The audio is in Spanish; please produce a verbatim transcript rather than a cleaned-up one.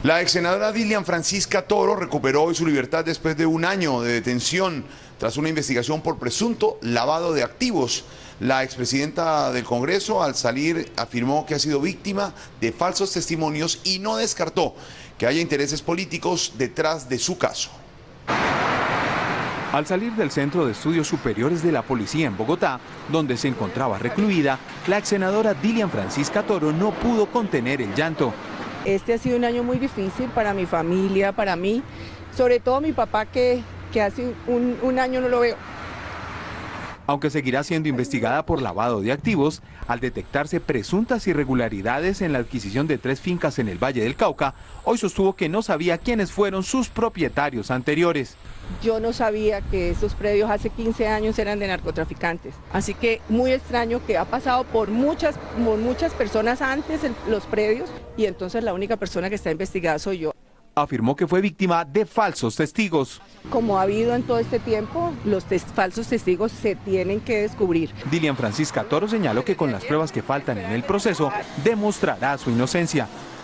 La ex senadora Dilian Francisca Toro recuperó hoy su libertad después de un año de detención tras una investigación por presunto lavado de activos. La expresidenta del Congreso, al salir, afirmó que ha sido víctima de falsos testimonios y no descartó que haya intereses políticos detrás de su caso. Al salir del Centro de Estudios Superiores de la Policía en Bogotá, donde se encontraba recluida, la ex senadora Dilian Francisca Toro no pudo contener el llanto. Este ha sido un año muy difícil para mi familia, para mí, sobre todo mi papá que, que hace un, un año no lo veo. Aunque seguirá siendo investigada por lavado de activos, al detectarse presuntas irregularidades en la adquisición de tres fincas en el Valle del Cauca, hoy sostuvo que no sabía quiénes fueron sus propietarios anteriores. Yo no sabía que esos predios hace quince años eran de narcotraficantes, así que muy extraño que ha pasado por muchas, por muchas personas antes el, los predios y entonces la única persona que está investigada soy yo. Afirmó que fue víctima de falsos testigos. Como ha habido en todo este tiempo, los tes- falsos testigos se tienen que descubrir. Dilian Francisca Toro señaló que con las pruebas que faltan en el proceso, demostrará su inocencia.